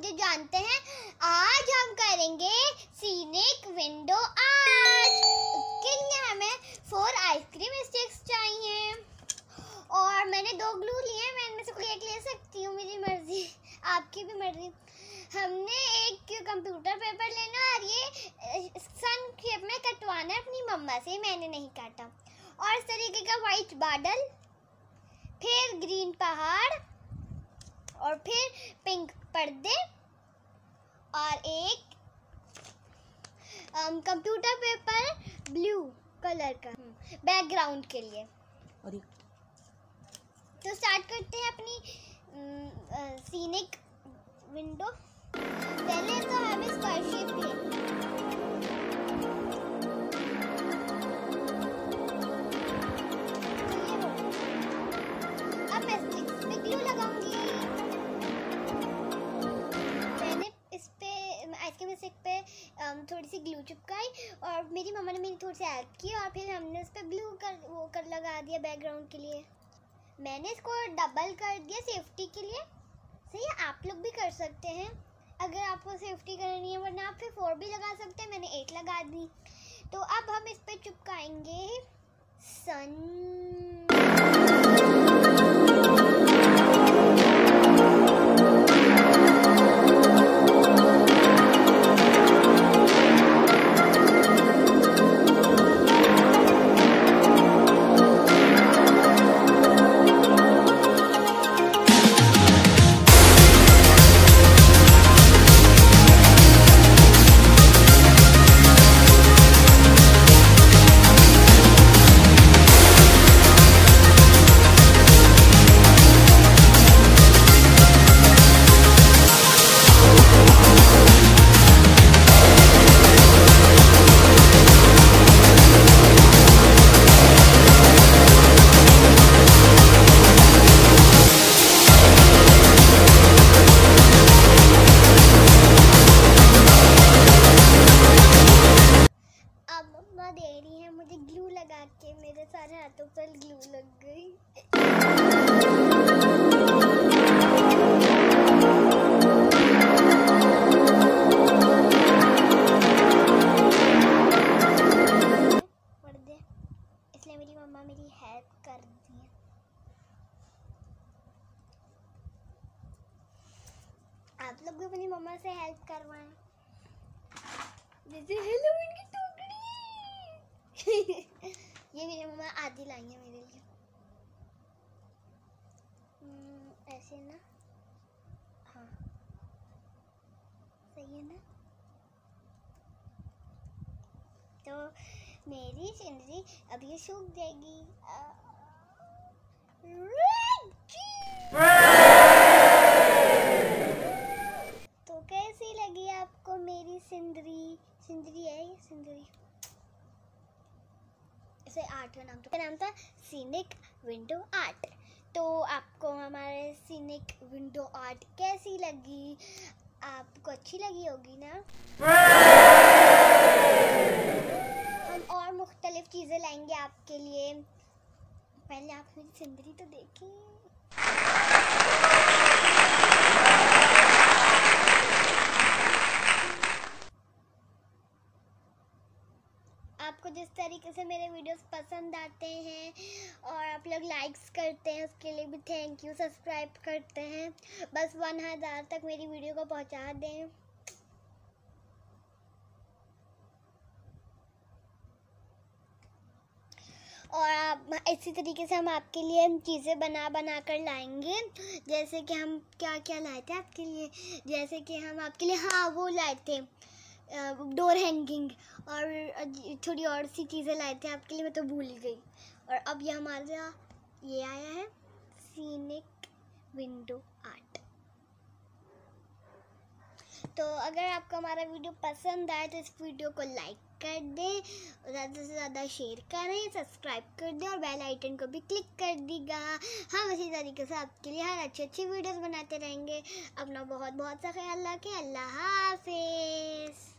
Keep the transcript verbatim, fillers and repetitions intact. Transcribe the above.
तो जानते हैं आज हम करेंगे सीनिक विंडो आर्ट। उसके लिए हमें फोर आइसक्रीम स्टिक्स चाहिए और मैंने दो ग्लू लिए हैं। मैं इनमें से कोई एक ले सकती हूँ, मेरी मर्जी, आपकी भी मर्जी। हमने एक कंप्यूटर पेपर लेना और ये सन शेप में कटवाना है अपनी मम्मा से, मैंने नहीं काटा। और इस तरीके का वाइट बादल, फिर ग्रीन पहाड़ और फिर पिंक पर्दे और एक कंप्यूटर पेपर ब्लू कलर का बैकग्राउंड के लिए। तो स्टार्ट करते हैं अपनी सीनिक विंडो। पहले तो हमें स्क्वायर शेप लेनी है। अब मैं स्टिक्स पे ग्लू लगाऊंगी। मैंने इस पे आइसक्रीम स्टिक पे थोड़ी सी ग्लू चिपकाई और मेरी मम्मा ने मेरी थोड़ी सी हेल्प की और फिर हमने उस पे ग्लू कर वो कर लगा दिया बैकग्राउंड के लिए। मैंने इसको डबल कर दिया सेफ्टी के लिए। सही है, आप लोग भी कर सकते हैं अगर आपको सेफ्टी करनी है, वरना आप फिर फोर भी लगा सकते हैं। मैंने एट लगा दी। तो अब हम इस पे चिपकाएंगे सन। दे रही है मुझे ग्लू लगा के, मेरे सारे हाथों पर ग्लू लग गई। पर्दे, इसलिए मेरी मम्मा मेरी हेल्प कर दी है। आप लोग भी अपनी मम्मा से हेल्प करवाएं। जैसे हेलोवीन की ये मेरी मम्मा आधी लाई है मेरे लिए। ऐसे ना, हाँ सही है ना। तो मेरी सिंदरी अब ये सूख जाएगी। तो कैसी लगी आपको मेरी सिंदरी? सिंदरी है ये सिंदरी। इसे आर्ट का नाम तो नाम था सीनिक विंडो आर्ट। तो आपको हमारे सीनिक विंडो आर्ट कैसी लगी? आपको अच्छी लगी होगी ना। हम और मुख्तलिफ चीज़ें लाएंगे आपके लिए। पहले आप मेरी सिंदरी तो देखें। आपको जिस तरीके से मेरे वीडियोस पसंद आते हैं और आप लोग लाइक्स करते हैं, उसके लिए भी थैंक यू। सब्सक्राइब करते हैं, बस वन हज़ार तक मेरी वीडियो को पहुंचा दें। और आप इसी तरीके से हम आपके लिए चीज़ें बना बना कर लाएंगे। जैसे कि हम क्या क्या लाए थे आपके लिए, जैसे कि हम आपके लिए हाँ वो लाए थे डोर हैंगिंग और थोड़ी और सी चीज़ें लाए थे आपके लिए, मैं तो भूल गई। और अब ये हमारा ये आया है सीनिक विंडो आर्ट। तो अगर आपको हमारा वीडियो पसंद आए तो इस वीडियो को लाइक कर दें, ज़्यादा से ज़्यादा शेयर करें, सब्सक्राइब कर दें और बेल आइकन को भी क्लिक कर दीगा। हम इसी तरीके से आपके लिए हर अच्छी अच्छी वीडियोस बनाते रहेंगे। अपना बहुत बहुत सा ख्याल रखें। अल्लाह हाफिज़।